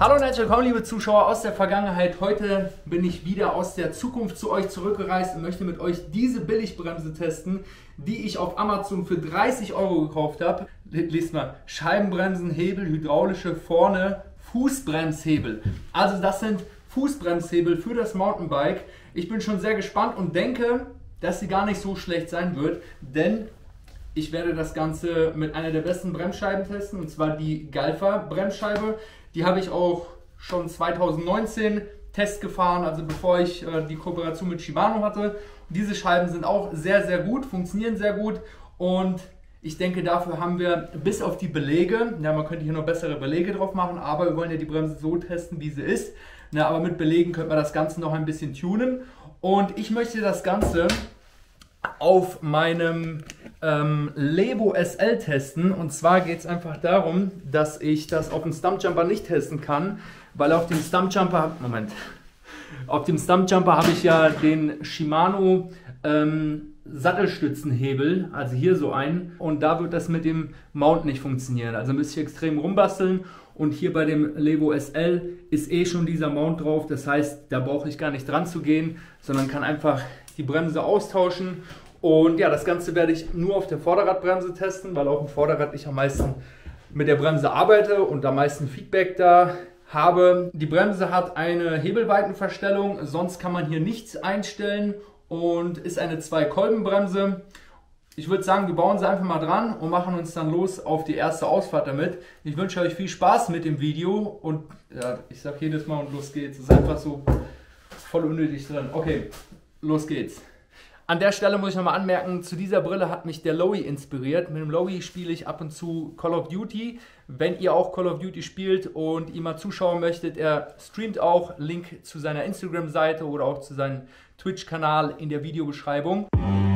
Hallo und herzlich willkommen, liebe Zuschauer aus der Vergangenheit. Heute bin ich wieder aus der Zukunft zu euch zurückgereist und möchte mit euch diese Billigbremse testen, die ich auf Amazon für 30 Euro gekauft habe. Lest mal, Scheibenbremsen, Hebel, hydraulische, vorne Fußbremshebel. Also das sind Fußbremshebel für das Mountainbike. Ich bin schon sehr gespannt und denke, dass sie gar nicht so schlecht sein wird, denn ich werde das Ganze mit einer der besten Bremsscheiben testen, und zwar die Galfa Bremsscheibe. Die habe ich auch schon 2019 Test gefahren, also bevor ich die Kooperation mit Shimano hatte. Und diese Scheiben sind auch sehr, sehr gut, funktionieren sehr gut, und ich denke, dafür haben wir bis auf die Belege, ja, man könnte hier noch bessere Belege drauf machen, aber wir wollen ja die Bremse so testen, wie sie ist. Na, aber mit Belegen könnte man das Ganze noch ein bisschen tunen, und ich möchte das Ganze auf meinem Levo SL testen. Und zwar geht es einfach darum, dass ich das auf dem Stumpjumper nicht testen kann, weil auf dem Stumpjumper, auf dem Stumpjumper habe ich ja den Shimano Sattelstützenhebel, also hier so einen, und da wird das mit dem Mount nicht funktionieren. Also müsste ich extrem rumbasteln, und hier bei dem Levo SL ist eh schon dieser Mount drauf. Das heißt, da brauche ich gar nicht dran zu gehen, sondern kann einfach die Bremse austauschen. Und ja, das Ganze werde ich nur auf der Vorderradbremse testen, weil auf dem Vorderrad ich am meisten mit der Bremse arbeite und am meisten Feedback da habe. Die Bremse hat eine Hebelweitenverstellung, sonst kann man hier nichts einstellen, und ist eine 2-Kolbenbremse. Ich würde sagen, wir bauen sie einfach mal dran und machen uns dann los auf die erste Ausfahrt damit. Ich wünsche euch viel Spaß mit dem Video, und ja, ich sage jedes Mal, und los geht's. Es ist einfach so voll unnötig drin. Okay, los geht's. An der Stelle muss ich nochmal anmerken, zu dieser Brille hat mich der Lowy inspiriert. Mit dem Lowy spiele ich ab und zu Call of Duty. Wenn ihr auch Call of Duty spielt und ihm mal zuschauen möchtet, er streamt auch, Link zu seiner Instagram-Seite oder auch zu seinem Twitch-Kanal in der Videobeschreibung.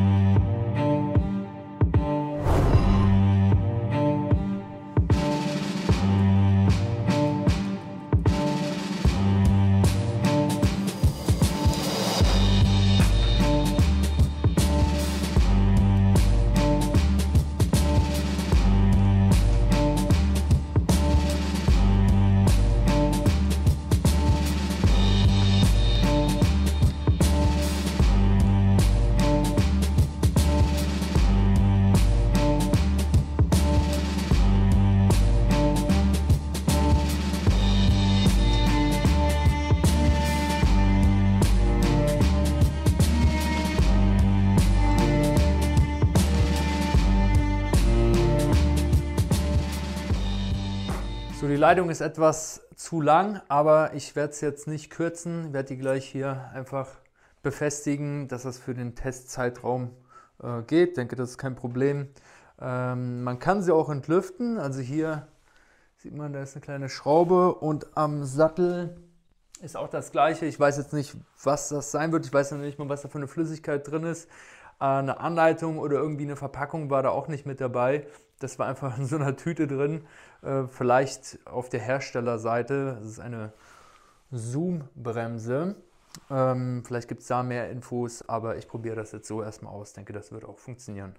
So, die Leitung ist etwas zu lang, aber ich werde es jetzt nicht kürzen. Ich werde die gleich hier einfach befestigen, dass das für den Testzeitraum geht. Ich denke, das ist kein Problem. Man kann sie auch entlüften. Also hier sieht man, da ist eine kleine Schraube, und am Sattel ist auch das gleiche. Ich weiß jetzt nicht, was das sein wird. Ich weiß noch nicht mal, was da für eine Flüssigkeit drin ist. Eine Anleitung oder irgendwie eine Verpackung war da auch nicht mit dabei. Das war einfach in so einer Tüte drin. Vielleicht auf der Herstellerseite. Das ist eine Zoom-Bremse. Vielleicht gibt es da mehr Infos, aber ich probiere das jetzt so erstmal aus. Ich denke, das wird auch funktionieren.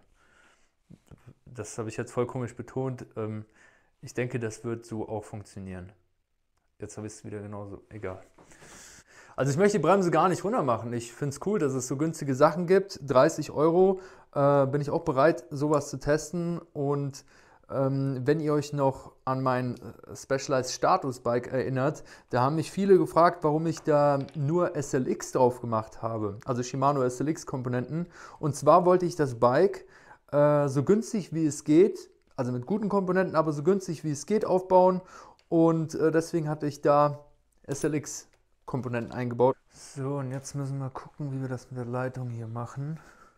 Das habe ich jetzt voll komisch betont. Ich denke, das wird so auch funktionieren. Jetzt habe ich es wieder genauso. Egal. Also ich möchte die Bremse gar nicht runter machen. Ich finde es cool, dass es so günstige Sachen gibt. 30 Euro bin ich auch bereit, sowas zu testen. Und wenn ihr euch noch an mein Specialized Status Bike erinnert, da haben mich viele gefragt, warum ich da nur SLX drauf gemacht habe. Also Shimano SLX Komponenten. Und zwar wollte ich das Bike so günstig wie es geht, also mit guten Komponenten, aber so günstig wie es geht aufbauen. Und deswegen hatte ich da SLX Komponenten eingebaut. So, und jetzt müssen wir gucken, wie wir das mit der Leitung hier machen.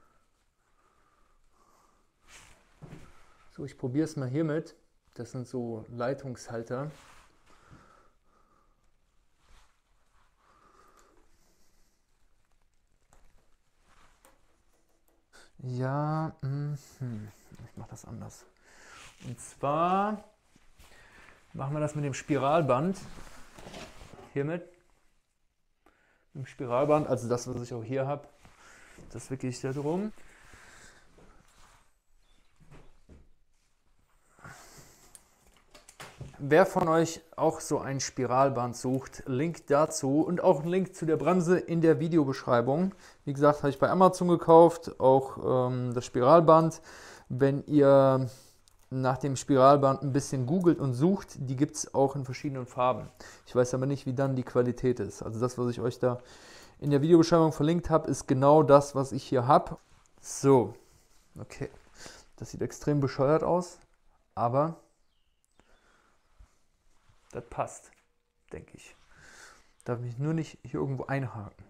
So, ich probiere es mal hiermit. Das sind so Leitungshalter. Ja, ich mache das anders. Und zwar machen wir das mit dem Spiralband. Hiermit. Mit dem Spiralband, also das, was ich auch hier habe. Das wickel ich da drum. wer von euch auch so ein Spiralband sucht, Link dazu und auch ein Link zu der Bremse in der Videobeschreibung. Wie gesagt, habe ich bei Amazon gekauft, auch das Spiralband. Wenn ihr nach dem Spiralband ein bisschen googelt und sucht, die gibt es auch in verschiedenen Farben. Ich weiß aber nicht, wie dann die Qualität ist. Also das, was ich euch da in der Videobeschreibung verlinkt habe, ist genau das, was ich hier habe. So, okay. Das sieht extrem bescheuert aus, aber das passt, denke ich. Darf mich nur nicht hier irgendwo einhaken.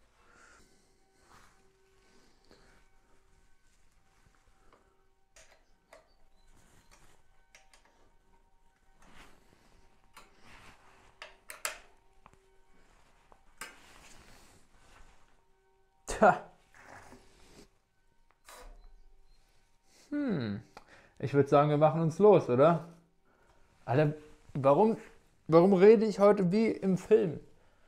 Tja. Ich würde sagen, wir machen uns los, oder? Alter, warum rede ich heute wie im Film?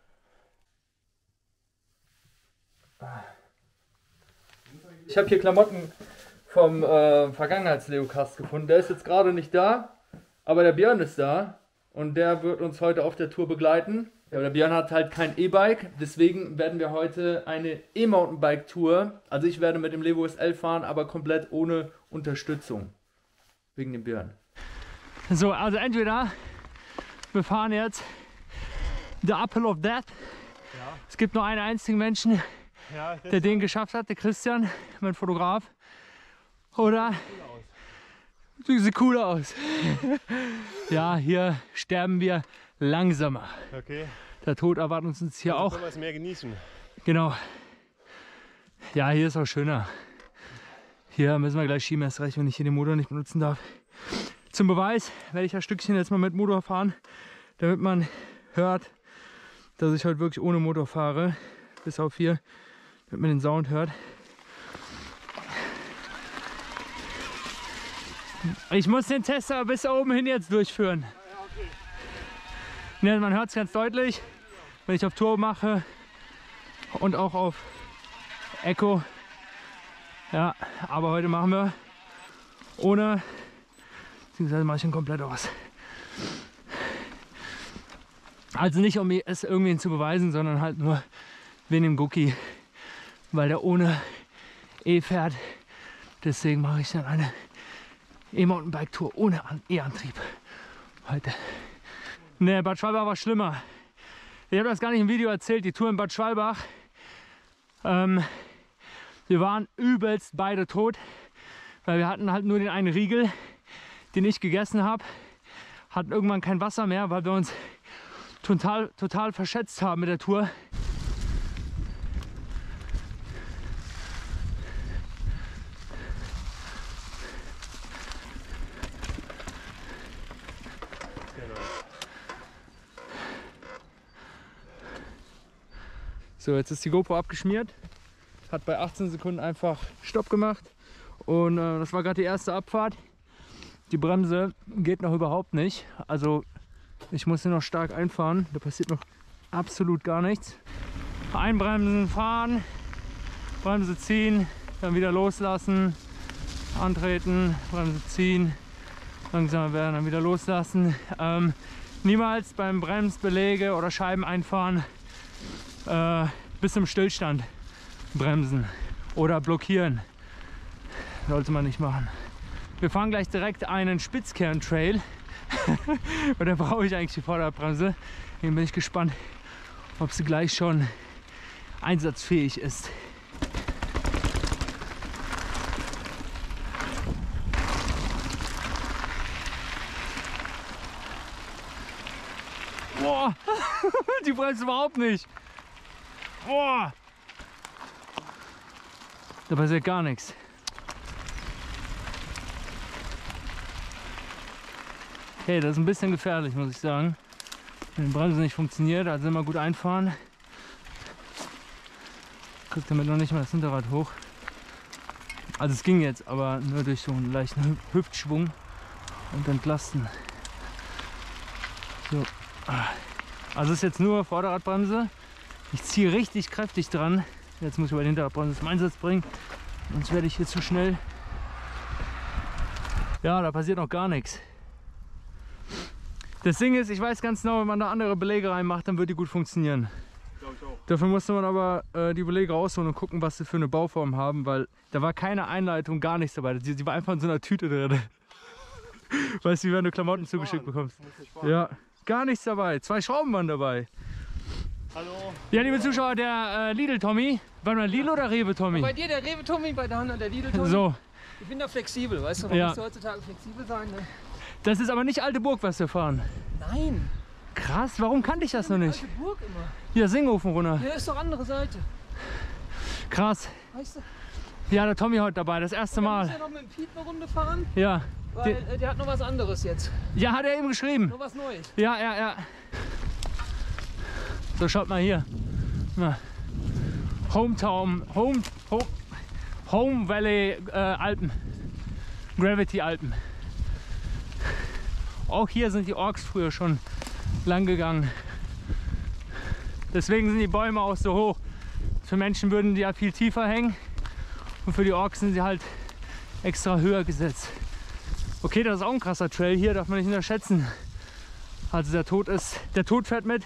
Ich habe hier Klamotten vom Vergangenheits-Leocast gefunden. Der ist jetzt gerade nicht da, aber der Björn ist da und der wird uns heute auf der Tour begleiten. Ja, der Björn hat halt kein E-Bike, deswegen werden wir heute eine E-Mountainbike-Tour. Also ich werde mit dem Levo SL fahren, aber komplett ohne Unterstützung. Wegen dem Björn. So, also entweder wir fahren jetzt The Apple of Death. Ja. Es gibt nur einen einzigen Menschen, ja, der den geschafft hat, der Christian, mein Fotograf. Oder sieht cool aus. Ja, hier sterben wir langsamer. Okay. Der Tod erwartet uns hier auch. Können wir es mehr genießen. Genau. Ja, hier ist auch schöner. Hier müssen wir gleich schieben, erst recht, wenn ich hier den Motor nicht benutzen darf. Zum Beweis werde ich das Stückchen jetzt mal mit Motor fahren, damit man hört, dass ich heute wirklich ohne Motor fahre. Bis auf hier, damit man den Sound hört. Ich muss den Test aber bis oben hin jetzt durchführen. Ja, man hört es ganz deutlich, wenn ich auf Turbo mache und auch auf Echo. Ja, aber heute machen wir ohne, beziehungsweise mache ich ihn komplett aus. Also nicht, um es irgendwie zu beweisen, sondern halt nur wegen dem Gucki, weil der ohne E fährt. Deswegen mache ich dann eine E-Mountainbike-Tour ohne E-Antrieb heute. Ne, Bad Schwalbach war schlimmer. Ich habe das gar nicht im Video erzählt, die Tour in Bad Schwalbach. Wir waren übelst beide tot, weil wir hatten halt nur den einen Riegel, den ich gegessen habe. Hatten irgendwann kein Wasser mehr, weil wir uns total verschätzt haben mit der Tour. So, jetzt ist die GoPro abgeschmiert, hat bei 18 Sekunden einfach Stopp gemacht und das war gerade die erste Abfahrt. Die Bremse geht noch überhaupt nicht, also ich muss hier noch stark einfahren, da passiert noch absolut gar nichts. Einbremsen, fahren, Bremse ziehen, dann wieder loslassen, antreten, Bremse ziehen, langsamer werden, dann wieder loslassen. Niemals beim Bremsbeläge oder Scheiben einfahren bis zum Stillstand bremsen oder blockieren. Sollte man nicht machen. Wir fahren gleich direkt einen Spitzkern-Trail und da brauche ich eigentlich die Vorderradbremse. Deswegen bin ich gespannt, ob sie gleich schon einsatzfähig ist. Boah, die bremst überhaupt nicht. Boah, da passiert gar nichts. Okay, das ist ein bisschen gefährlich, muss ich sagen. Wenn die Bremse nicht funktioniert, also immer gut einfahren. Kriegt damit noch nicht mal das Hinterrad hoch. Also es ging jetzt, aber nur durch so einen leichten Hüftschwung und entlasten. So. Also es ist jetzt nur Vorderradbremse. Ich ziehe richtig kräftig dran. Jetzt muss ich bei der Hinterradbremse zum Einsatz bringen. Sonst werde ich hier zu schnell. Ja, da passiert noch gar nichts. Das Ding ist, ich weiß ganz genau, wenn man da andere Belege reinmacht, dann wird die gut funktionieren. Glaube ich auch. Dafür musste man aber die Belege rausholen und gucken, was sie für eine Bauform haben, weil da war keine Einleitung, gar nichts dabei. Die war einfach in so einer Tüte drin. Weißt du, wie wenn du Klamotten zugeschickt bekommst? Ja, gar nichts dabei. 2 Schrauben waren dabei. Hallo. Ja, liebe Zuschauer, der Lidl-Tommy. War mal Lidl oder Rewe-Tommy? Bei dir der Rewe-Tommy, bei der anderen der Lidl-Tommy. So. Ich bin da flexibel, weißt du, man muss heutzutage flexibel sein. Ne? Das ist aber nicht Alte Burg, was wir fahren. Nein. Krass, warum kannte ich das noch nicht? Alte Burg immer. Hier, Singhofen runter. Ja, ist doch andere Seite. Krass. Weißt du? Ja, der Tommy heute dabei, das erste Wir Mal. müssen ja noch mit dem Piet eine Runde fahren, Ja. weil der hat noch was anderes jetzt. Ja, hat er eben geschrieben. Noch was Neues. Ja. So, schaut mal hier. Na. Home Valley Alpen. Gravity Alpen. Auch hier sind die Orks früher schon lang gegangen. Deswegen sind die Bäume auch so hoch. Für Menschen würden die ja viel tiefer hängen. Und für die Orks sind sie halt extra höher gesetzt. Okay, das ist auch ein krasser Trail hier, darf man nicht unterschätzen. Also der Tod fährt mit.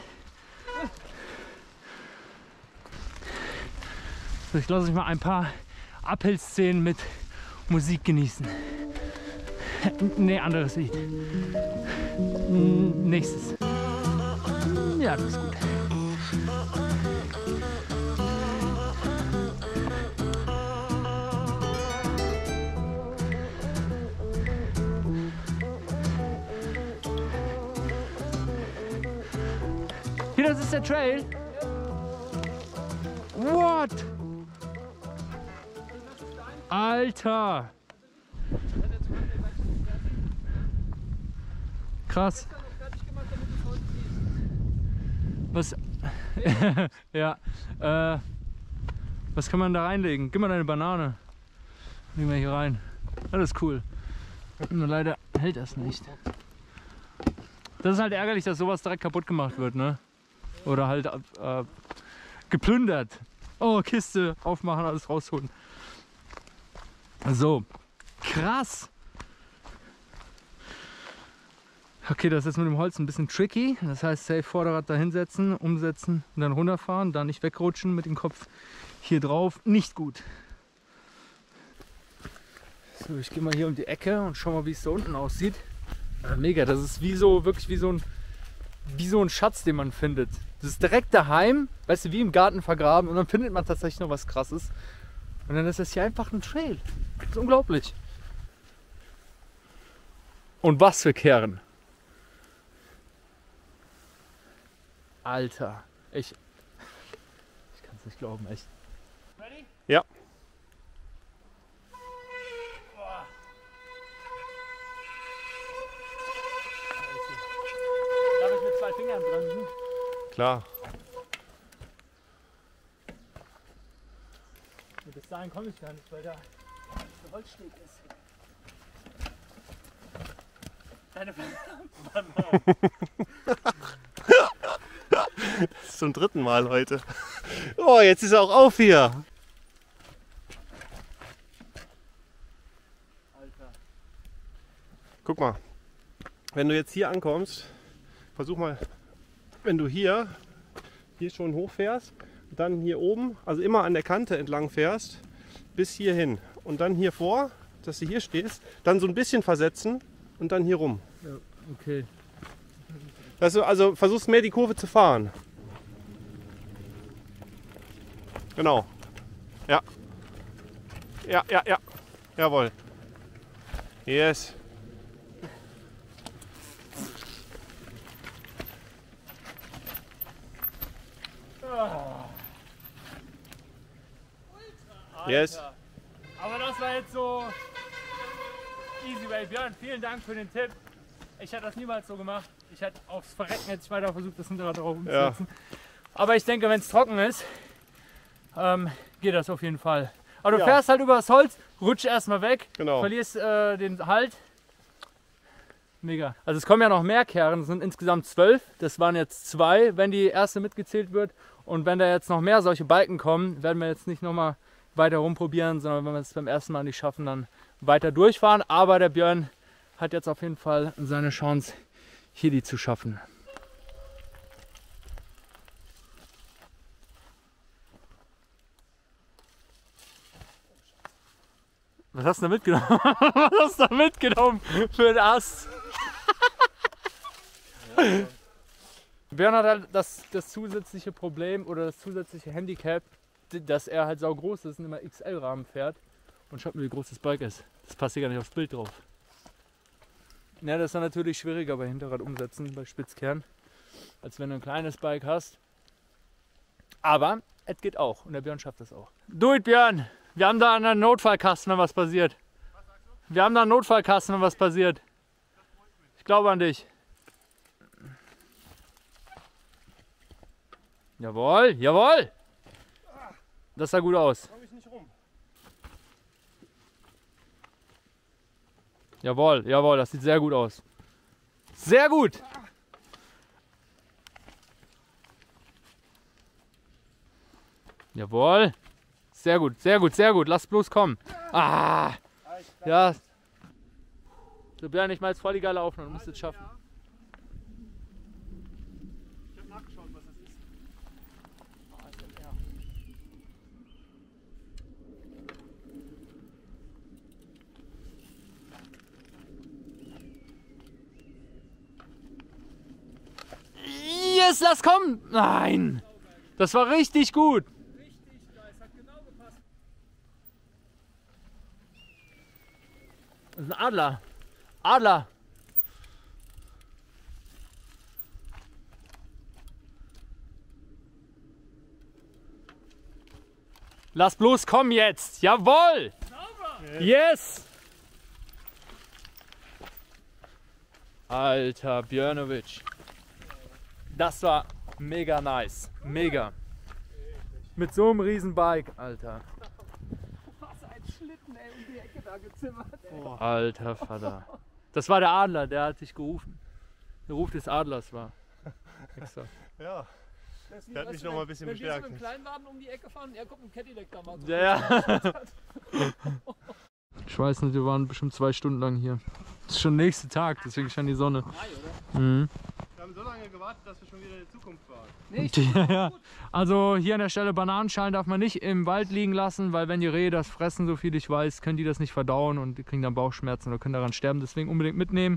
So, ich lasse euch mal ein paar Uphill-Szenen mit Musik genießen. Nee, anderes Lied. Nächstes. Ja, das ist gut. Hier, das ist der Trail. What? Alter! Krass. Was? Ja. Was kann man da reinlegen? Gib mal deine Banane. Legen wir hier rein. Das ist cool. Nur leider hält das nicht. Das ist halt ärgerlich, dass sowas direkt kaputt gemacht wird, ne? Oder halt geplündert. Oh, Kiste aufmachen, alles rausholen. So, krass. Okay, das ist mit dem Holz ein bisschen tricky. Das heißt, safe Vorderrad da hinsetzen, umsetzen und dann runterfahren. Da nicht wegrutschen mit dem Kopf hier drauf. Nicht gut. So, ich gehe mal hier um die Ecke und schau mal, wie es da unten aussieht. Mega, das ist wirklich wie so ein Schatz, den man findet. Das ist direkt daheim, weißt du, wie im Garten vergraben und dann findet man tatsächlich noch was Krasses. Und dann ist das hier einfach ein Trail. Das ist unglaublich. Und was für Kern. Alter, ich kann es nicht glauben, echt. Ready? Ja. Darf ich mit 2 Fingern bremsen? Klar. Bis dahin komme ich gar nicht, weil da der Holzsteg ist. Deine Das ist zum 3. Mal heute. Oh, jetzt ist er auch auf hier. Alter. Guck mal. Wenn du jetzt hier ankommst, versuch mal, wenn du hier schon hochfährst, dann hier oben, also immer an der Kante entlang fährst, bis hierhin. Und dann hier vor, dass du hier stehst, dann so ein bisschen versetzen und dann hier rum. Ja, okay. Dass du also versuchst mehr die Kurve zu fahren. Genau. Ja. Ja. Jawohl. Yes. Yes. Aber das war jetzt so easy way. Björn, vielen Dank für den Tipp. Ich hätte das niemals so gemacht. Ich hätte aufs Verrecken jetzt weiter versucht, das Hinterrad drauf umzusetzen. Ja. Aber ich denke, wenn es trocken ist, geht das auf jeden Fall. Aber du fährst halt über das Holz, rutsch erstmal weg, verlierst den Halt. Mega. Also es kommen ja noch mehr Kerne, es sind insgesamt 12. Das waren jetzt 2, wenn die erste mitgezählt wird. Und wenn da jetzt noch mehr solche Balken kommen, werden wir jetzt nicht nochmal weiter rumprobieren, sondern wenn wir es beim ersten Mal nicht schaffen, dann weiter durchfahren. Aber der Björn hat jetzt auf jeden Fall seine Chance, hier die zu schaffen. Was hast du da mitgenommen? Was hast du da mitgenommen für einen Ast? Björn hat halt das zusätzliche Problem oder das zusätzliche Handicap, dass er halt sau groß ist und immer XL-Rahmen fährt. Und schaut mal, wie groß das Bike ist. Das passt hier gar nicht aufs Bild drauf. Ja, das ist dann natürlich schwieriger bei Hinterrad umsetzen, bei Spitzkern, als wenn du ein kleines Bike hast. Aber es geht auch und der Björn schafft das auch. Do it, Björn! Wir haben da einen Notfallkasten, wenn was passiert. Was sagst du? Wir haben da einen Notfallkasten, wenn was passiert. Ich glaube an dich. Jawohl, jawohl! Das sah gut aus. Komm ich nicht rum. Jawohl, jawohl, das sieht sehr gut aus. Sehr gut! Jawohl! Sehr gut, sehr gut, sehr gut. Lass bloß kommen. Ah! Ja. So, Björn, ich mache jetzt voll die geile Aufnahme. Du musst es schaffen. Ich habe nachgeschaut, was das ist. Yes, lass kommen! Nein! Das war richtig gut! Das ist ein Adler. Adler. Lass bloß kommen jetzt. Jawohl. Yes. Alter Björnovic. Das war mega nice. Mega. Mit so einem riesen Bike, Alter. Alter Vater. Das war der Adler, der hat dich gerufen. Der Ruf des Adlers war. Extra. Ja, der hat mich noch mal ein bisschen bestärkt. Wenn wir so mit dem Kleinwagen um die Ecke fahren, er kommt mit dem Cadillac da mal. Ja, ja. Ich weiß nicht, wir waren bestimmt 2 Stunden lang hier. Das ist schon der nächste Tag, deswegen scheint die Sonne. Mhm. Wir haben so lange gewartet, dass wir schon wieder in der Zukunft waren. Nicht? Ja, ja. Also hier an der Stelle, Bananenschalen darf man nicht im Wald liegen lassen, weil wenn die Rehe das fressen, so viel ich weiß, können die das nicht verdauen und die kriegen dann Bauchschmerzen oder können daran sterben. Deswegen unbedingt mitnehmen.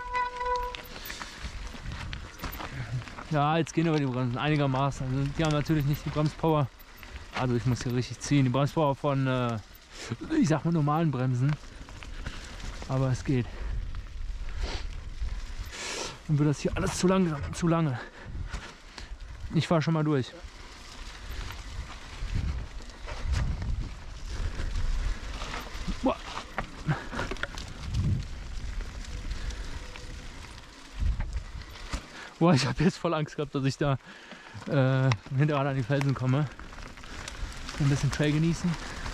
Ja, jetzt gehen aber die Bremsen einigermaßen. Also die haben natürlich nicht die Bremspower. Also ich muss hier richtig ziehen. Die Bremspower von, ich sag mal, normalen Bremsen. Aber es geht. Dann wird das hier alles zu langsam, zu lange. Ich fahre schon mal durch. Boah. Boah, ich habe jetzt voll Angst gehabt, dass ich da hinterher an die Felsen komme. Ein bisschen Trail genießen.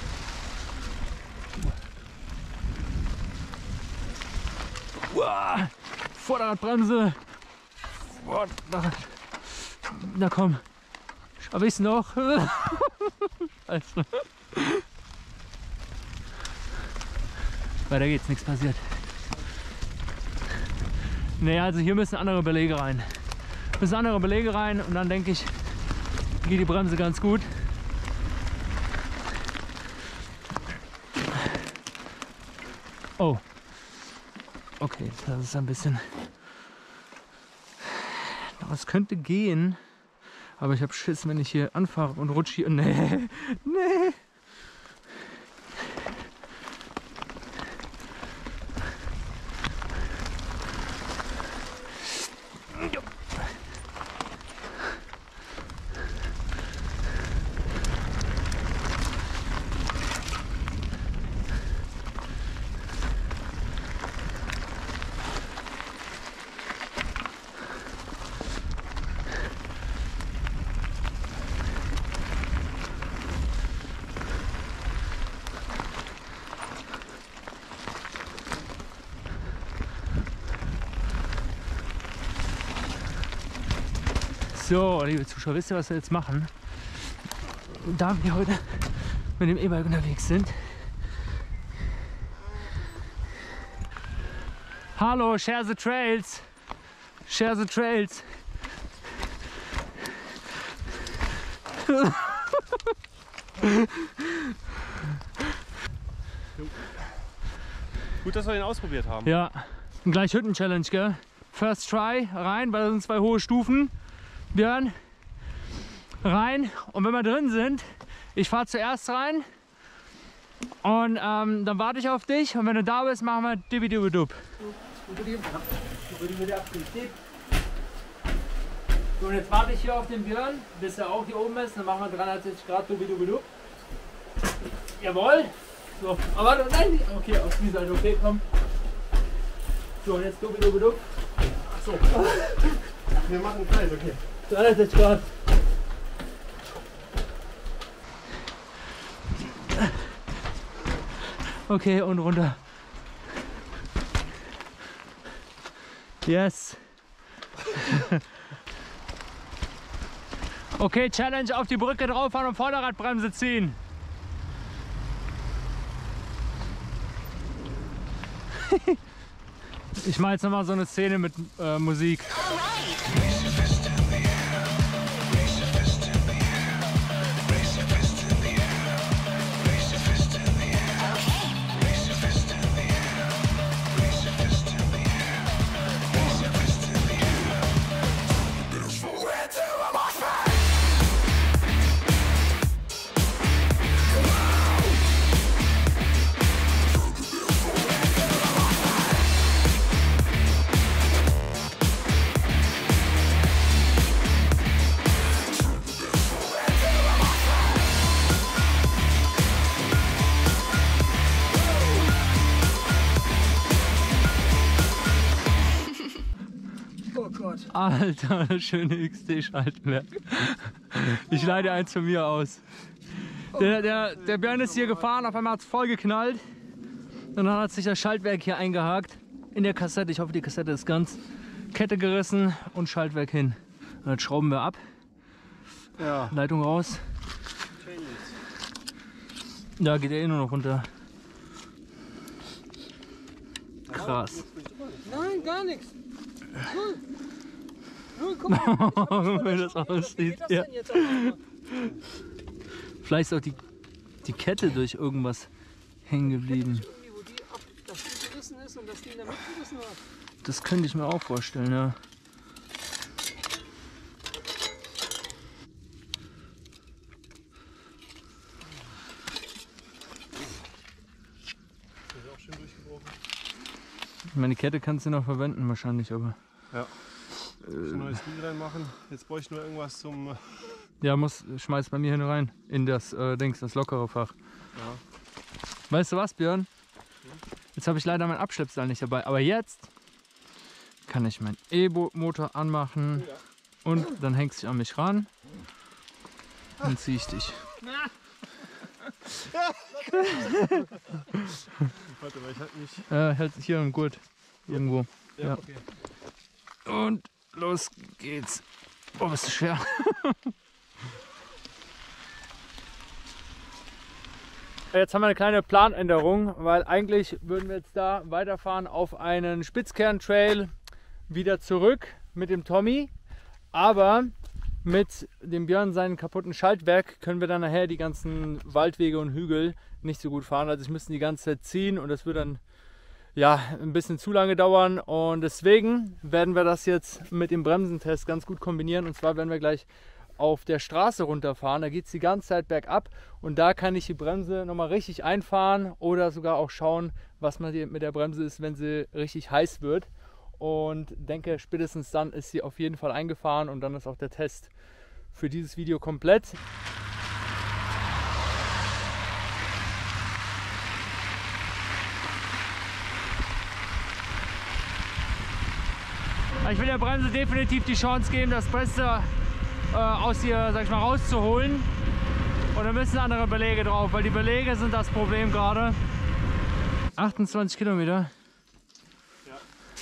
Boah. Vorderradbremse. Boah, na komm. Schaff ich's noch? Scheiße. Weiter geht's, nichts passiert. Nee, also hier müssen andere Belege rein. Müssen andere Belege rein und dann denke ich, geht die Bremse ganz gut. Oh. Okay, das ist ein bisschen... Das könnte gehen, aber ich habe Schiss, wenn ich hier anfahre und rutsche hier. Nee, nee. So, liebe Zuschauer, wisst ihr, was wir jetzt machen? Da wir heute mit dem E-Bike unterwegs sind. Hallo, share the trails. Share the trails. Gut, dass wir den ausprobiert haben. Ja, und gleich Hütten-Challenge, gell? First try, rein, weil das sind 2 hohe Stufen. Björn, rein. Und wenn wir drin sind, ich fahre zuerst rein. Und dann warte ich auf dich. Und wenn du da bist, machen wir Dibidibidub. So, und jetzt warte ich hier auf den Björn, bis er auch hier oben ist. Dann machen wir 360 Grad Dibidibidub. Jawohl. So, aber nein, okay, auf die Seite, okay, komm. So, und jetzt Dibidibidub. Ach so. Wir machen einen Kreis, okay. 360 Grad. Okay, und runter. Yes. Okay, Challenge auf die Brücke drauf fahren und Vorderradbremse ziehen. Ich mache jetzt nochmal so eine Szene mit Musik. Alter, das schöne XT-Schaltwerk. Ich leite eins von mir aus. Der Björn ist hier gefahren, auf einmal hat es voll geknallt. Und dann hat sich das Schaltwerk hier eingehakt. In der Kassette, ich hoffe die Kassette ist ganz. Kette gerissen und Schaltwerk hin. Und jetzt schrauben wir ab. Ja. Leitung raus. Da geht er eh nur noch runter. Krass. Nein, gar nichts. Null, guck mal. Wie das aussieht. Ja. Vielleicht ist auch die Kette durch irgendwas hängen geblieben. Wo die gerissen ist und das Ding da mitgerissen hat. Das könnte ich mir auch vorstellen, ja. Meine Kette kannst du noch verwenden wahrscheinlich, aber... Ja. Ich muss ein neues Riemen reinmachen. Jetzt brauche ich nur irgendwas zum... Ja, schmeiß bei mir hin rein. In das das lockere Fach. Ja. Weißt du was, Björn? Jetzt habe ich leider mein Abschleppseil nicht dabei. Aber jetzt kann ich meinen E-Motor anmachen. Und dann hängst du an mich ran. Dann ziehe ich dich. Warte mal, ich halte mich... Halt hier im Gurt. Irgendwo. Ja, Ja. okay. Und los geht's. Oh, ist das schwer. Jetzt haben wir eine kleine Planänderung, weil eigentlich würden wir jetzt da weiterfahren auf einen Spitzkern-Trail wieder zurück mit dem Tommy. Aber mit dem Björn seinen kaputten Schaltwerk können wir dann nachher die ganzen Waldwege und Hügel nicht so gut fahren. Also ich müsste die ganze Zeit ziehen und das wird dann ja ein bisschen zu lange dauern. Und deswegen werden wir das jetzt mit dem Bremsentest ganz gut kombinieren. Und zwar werden wir gleich auf der Straße runterfahren. Da geht es die ganze Zeit bergab und da kann ich die Bremse nochmal richtig einfahren oder sogar auch schauen, was mit der Bremse ist, wenn sie richtig heiß wird. Und denke, spätestens dann ist sie auf jeden Fall eingefahren und dann ist auch der Test für dieses Video komplett. Ich will der Bremse definitiv die Chance geben, das Beste aus ihr, sag ich mal, rauszuholen. Und da müssen andere Belege drauf, weil die Belege sind das Problem gerade. 28 Kilometer. Ja.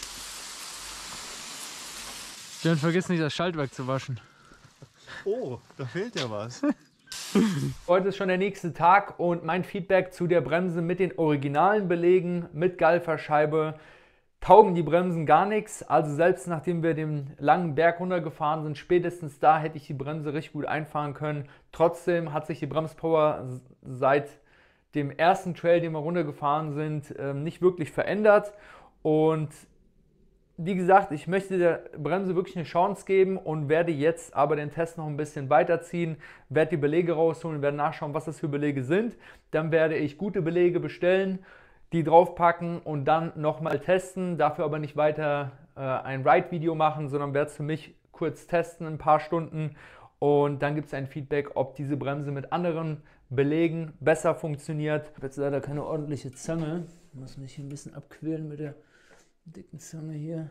Dann vergiss nicht, das Schaltwerk zu waschen. Oh, da fehlt ja was. Heute ist schon der nächste Tag und mein Feedback zu der Bremse mit den originalen Belegen, mit Galferscheibe, taugen die Bremsen gar nichts. Also selbst nachdem wir den langen Berg runtergefahren sind, spätestens da hätte ich die Bremse richtig gut einfahren können. Trotzdem hat sich die Bremspower seit dem ersten Trail, den wir runtergefahren sind, nicht wirklich verändert. Und wie gesagt, ich möchte der Bremse wirklich eine Chance geben und werde jetzt aber den Test noch ein bisschen weiterziehen, werde die Belege rausholen, werde nachschauen, was das für Belege sind. Dann werde ich gute Belege bestellen, die draufpacken und dann nochmal testen. Dafür aber nicht weiter ein Ride-Video machen, sondern werde es für mich kurz testen, ein paar Stunden. Und dann gibt es ein Feedback, ob diese Bremse mit anderen Belegen besser funktioniert. Ich habe jetzt leider keine ordentliche Zange. Ich muss mich hier ein bisschen abquälen mit der dicken Zange hier.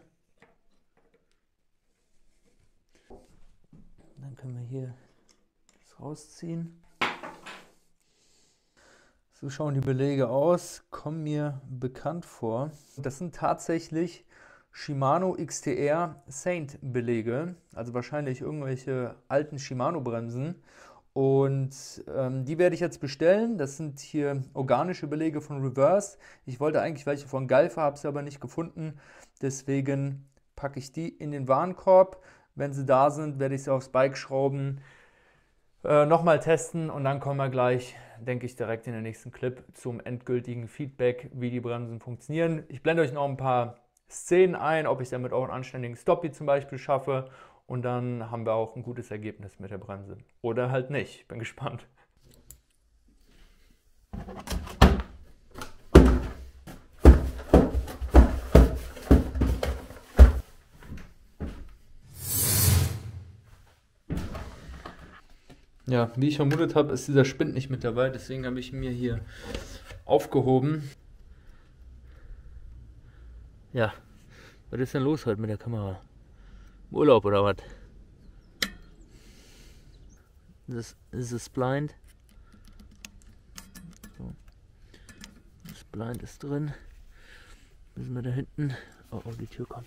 Dann können wir hier das rausziehen. So schauen die Belege aus, kommen mir bekannt vor. Das sind tatsächlich Shimano XTR Saint Belege, also wahrscheinlich irgendwelche alten Shimano Bremsen. Und die werde ich jetzt bestellen. Das sind hier organische Belege von Reverse. Ich wollte eigentlich welche von Galfa, habe sie aber nicht gefunden. Deswegen packe ich die in den Warenkorb. Wenn sie da sind, werde ich sie aufs Bike schrauben, nochmal testen und dann kommen wir gleich, denke ich, direkt in den nächsten Clip zum endgültigen Feedback, wie die Bremsen funktionieren. Ich blende euch noch ein paar Szenen ein, ob ich damit auch einen anständigen Stoppie zum Beispiel schaffe. Und dann haben wir auch ein gutes Ergebnis mit der Bremse. Oder halt nicht. Bin gespannt. Ja, wie ich vermutet habe, ist dieser Spind nicht mit dabei. Deswegen habe ich ihn mir hier aufgehoben. Ja, was ist denn los heute mit der Kamera? Urlaub oder was? Ist es blind? So. Das Blind ist drin. Müssen wir da hinten. Oh, die Tür kommt.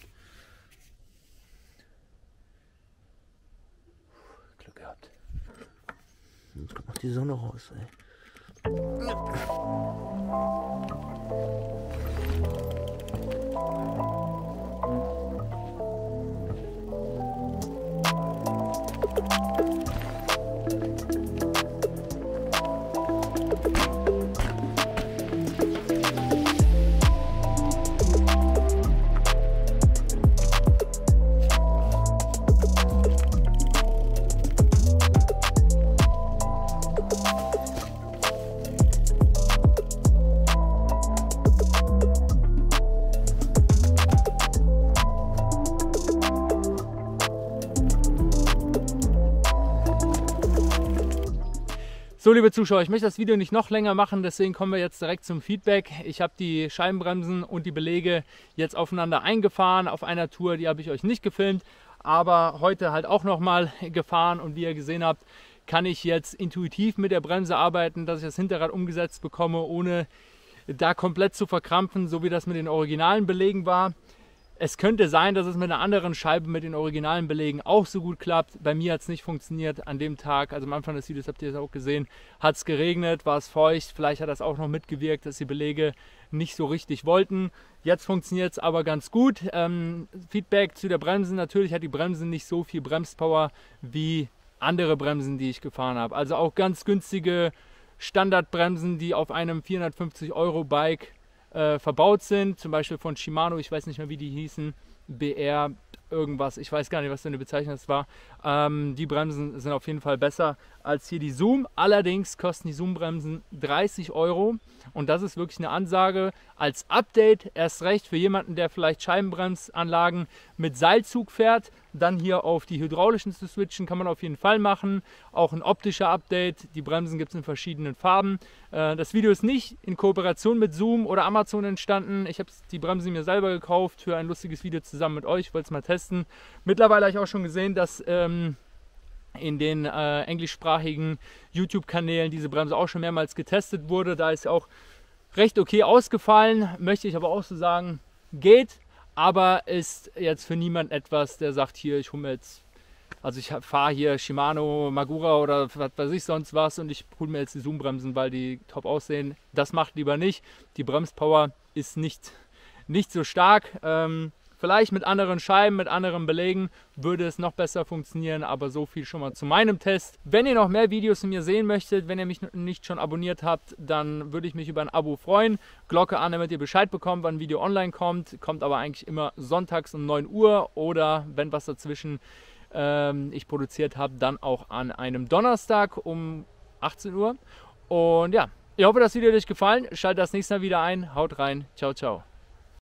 Glück gehabt. Jetzt kommt noch die Sonne raus, ey. So, liebe Zuschauer, ich möchte das Video nicht noch länger machen, deswegen kommen wir jetzt direkt zum Feedback. Ich habe die Scheibenbremsen und die Belege jetzt aufeinander eingefahren auf einer Tour, die habe ich euch nicht gefilmt, aber heute halt auch nochmal gefahren und wie ihr gesehen habt, kann ich jetzt intuitiv mit der Bremse arbeiten, dass ich das Hinterrad umgesetzt bekomme, ohne da komplett zu verkrampfen, so wie das mit den originalen Belegen war. Es könnte sein, dass es mit einer anderen Scheibe mit den originalen Belegen auch so gut klappt. Bei mir hat es nicht funktioniert an dem Tag. Also am Anfang des Videos habt ihr es auch gesehen, hat es geregnet, war es feucht. Vielleicht hat das auch noch mitgewirkt, dass die Belege nicht so richtig wollten. Jetzt funktioniert es aber ganz gut. Feedback zu der Bremse. Natürlich hat die Bremse nicht so viel Bremspower wie andere Bremsen, die ich gefahren habe. Also auch ganz günstige Standardbremsen, die auf einem 450€ Bike verbaut sind, zum Beispiel von Shimano, ich weiß nicht mehr wie die hießen, BR irgendwas, ich weiß gar nicht, was für eine Bezeichnung das war. Die Bremsen sind auf jeden Fall besser als hier die Zoom. Allerdings kosten die Zoom-Bremsen 30€ und das ist wirklich eine Ansage als Update, erst recht für jemanden, der vielleicht Scheibenbremsanlagen mit Seilzug fährt. Dann hier auf die hydraulischen zu switchen, kann man auf jeden Fall machen. Auch ein optischer Update. Die Bremsen gibt es in verschiedenen Farben. Das Video ist nicht in Kooperation mit Zoom oder Amazon entstanden. Ich habe die Bremsen mir selber gekauft für ein lustiges Video zusammen mit euch. Ich wollte es mal testen. Mittlerweile habe ich auch schon gesehen, dass in den englischsprachigen YouTube-Kanälen diese Bremse auch schon mehrmals getestet wurde. Da ist sie auch recht okay ausgefallen. Möchte ich aber auch so sagen, geht. Aber ist jetzt für niemand etwas, der sagt, hier, ich hole mir jetzt, also ich fahre hier Shimano, Magura oder was weiß ich sonst was und ich hole mir jetzt die Zoom-Bremsen, weil die top aussehen. Das macht lieber nicht. Die Bremspower ist nicht nicht so stark. Vielleicht mit anderen Scheiben, mit anderen Belegen würde es noch besser funktionieren, aber so viel schon mal zu meinem Test. Wenn ihr noch mehr Videos von mir sehen möchtet, wenn ihr mich nicht schon abonniert habt, dann würde ich mich über ein Abo freuen. Glocke an, damit ihr Bescheid bekommt, wann ein Video online kommt. Kommt aber eigentlich immer sonntags um 9 Uhr oder wenn was dazwischen ich produziert habe, dann auch an einem Donnerstag um 18 Uhr. Und ja, ich hoffe, das Video hat euch gefallen. Schaltet das nächste Mal wieder ein. Haut rein. Ciao, ciao.